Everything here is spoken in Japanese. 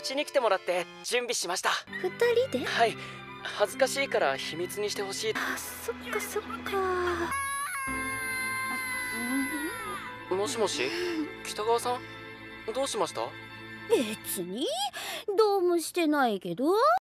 ちに来てもらって準備しました。 二人で？ はい、恥ずかしいから秘密にしてほしい。 あ、そっかそっか。 もしもし、北川さん、どうしました？ 別にどうもしてないけど。